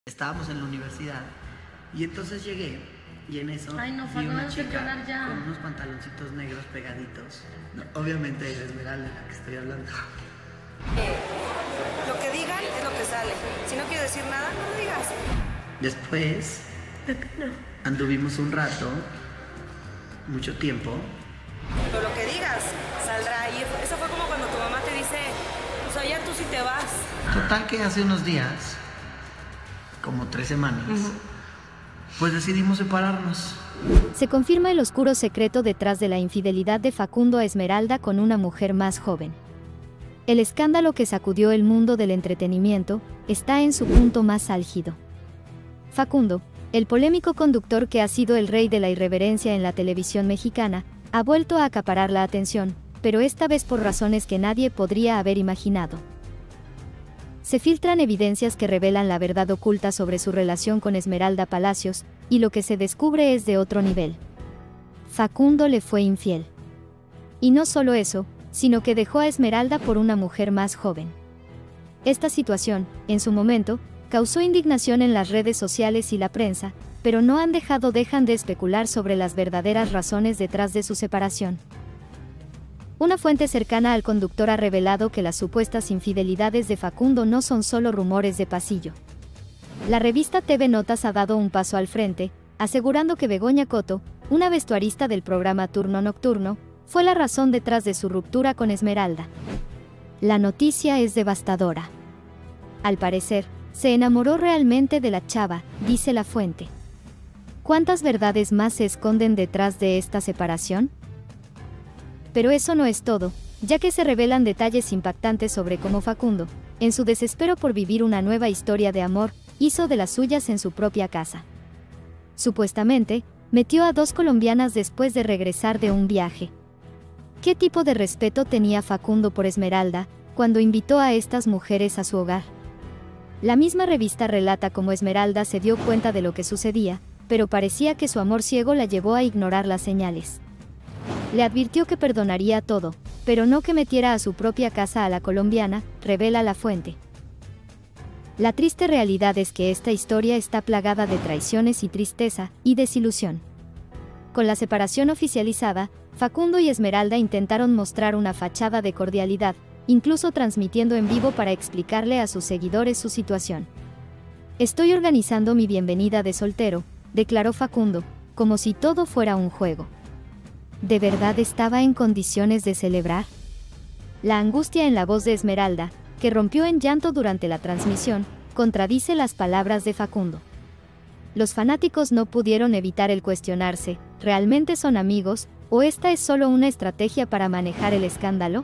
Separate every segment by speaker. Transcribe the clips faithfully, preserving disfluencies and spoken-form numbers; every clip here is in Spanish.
Speaker 1: Estábamos en la universidad y entonces llegué y en eso
Speaker 2: Ay, no,
Speaker 1: vi una
Speaker 2: no,
Speaker 1: chica
Speaker 2: ya.
Speaker 1: con unos pantaloncitos negros pegaditos. No, obviamente es Esmeralda de la que estoy hablando.
Speaker 3: Eh, lo que digan es lo que sale. Si no quieres decir nada, no lo digas.
Speaker 1: Después anduvimos un rato, mucho tiempo.
Speaker 3: Pero lo que digas saldrá. Y eso fue como cuando tu mamá te dice, o sea, ya tú sí te vas.
Speaker 1: Total que hace unos días, como tres semanas, uh-huh. pues decidimos separarnos.
Speaker 4: Se confirma el oscuro secreto detrás de la infidelidad de Facundo a Esmeralda con una mujer más joven. El escándalo que sacudió el mundo del entretenimiento está en su punto más álgido. Facundo, el polémico conductor que ha sido el rey de la irreverencia en la televisión mexicana, ha vuelto a acaparar la atención, pero esta vez por razones que nadie podría haber imaginado. Se filtran evidencias que revelan la verdad oculta sobre su relación con Esmeralda Palacios, y lo que se descubre es de otro nivel. Facundo le fue infiel. Y no solo eso, sino que dejó a Esmeralda por una mujer más joven. Esta situación, en su momento, causó indignación en las redes sociales y la prensa, pero no han dejado dejan de especular sobre las verdaderas razones detrás de su separación. Una fuente cercana al conductor ha revelado que las supuestas infidelidades de Facundo no son solo rumores de pasillo. La revista T V Notas ha dado un paso al frente, asegurando que Begoña Coto, una vestuarista del programa Turno Nocturno, fue la razón detrás de su ruptura con Esmeralda. La noticia es devastadora. Al parecer, se enamoró realmente de la chava, dice la fuente. ¿Cuántas verdades más se esconden detrás de esta separación? Pero eso no es todo, ya que se revelan detalles impactantes sobre cómo Facundo, en su desespero por vivir una nueva historia de amor, hizo de las suyas en su propia casa. Supuestamente, metió a dos colombianas después de regresar de un viaje. ¿Qué tipo de respeto tenía Facundo por Esmeralda, cuando invitó a estas mujeres a su hogar? La misma revista relata cómo Esmeralda se dio cuenta de lo que sucedía, pero parecía que su amor ciego la llevó a ignorar las señales. Le advirtió que perdonaría todo, pero no que metiera a su propia casa a la colombiana, revela la fuente. La triste realidad es que esta historia está plagada de traiciones y tristeza, y desilusión. Con la separación oficializada, Facundo y Esmeralda intentaron mostrar una fachada de cordialidad, incluso transmitiendo en vivo para explicarle a sus seguidores su situación. «Estoy organizando mi bienvenida de soltero», declaró Facundo, como si todo fuera un juego. ¿De verdad estaba en condiciones de celebrar? La angustia en la voz de Esmeralda, que rompió en llanto durante la transmisión, contradice las palabras de Facundo. Los fanáticos no pudieron evitar el cuestionarse, ¿realmente son amigos, o esta es solo una estrategia para manejar el escándalo?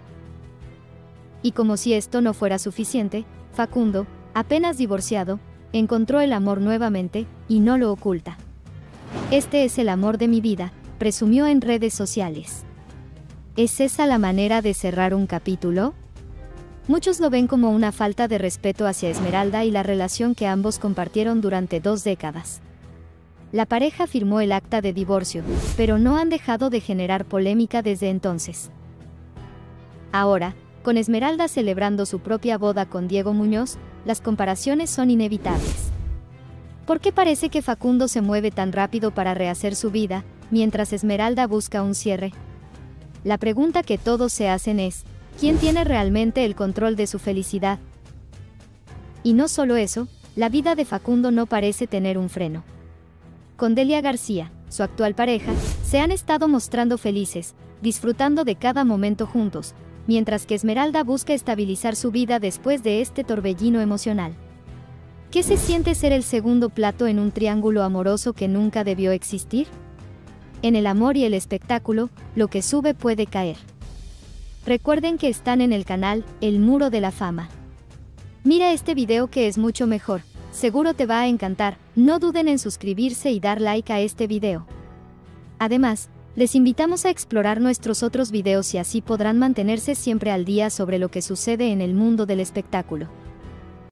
Speaker 4: Y como si esto no fuera suficiente, Facundo, apenas divorciado, encontró el amor nuevamente, y no lo oculta. «Este es el amor de mi vida», presumió en redes sociales. ¿Es esa la manera de cerrar un capítulo? Muchos lo ven como una falta de respeto hacia Esmeralda y la relación que ambos compartieron durante dos décadas. La pareja firmó el acta de divorcio, pero no han dejado de generar polémica desde entonces. Ahora, con Esmeralda celebrando su propia boda con Diego Muñoz, las comparaciones son inevitables. ¿Por qué parece que Facundo se mueve tan rápido para rehacer su vida, mientras Esmeralda busca un cierre? La pregunta que todos se hacen es, ¿quién tiene realmente el control de su felicidad? Y no solo eso, la vida de Facundo no parece tener un freno. Con Delia García, su actual pareja, se han estado mostrando felices, disfrutando de cada momento juntos, mientras que Esmeralda busca estabilizar su vida después de este torbellino emocional. ¿Qué se siente ser el segundo plato en un triángulo amoroso que nunca debió existir? En el amor y el espectáculo, lo que sube puede caer. Recuerden que están en el canal El Muro de la Fama. Mira este video que es mucho mejor, seguro te va a encantar, no duden en suscribirse y dar like a este video. Además, les invitamos a explorar nuestros otros videos y así podrán mantenerse siempre al día sobre lo que sucede en el mundo del espectáculo.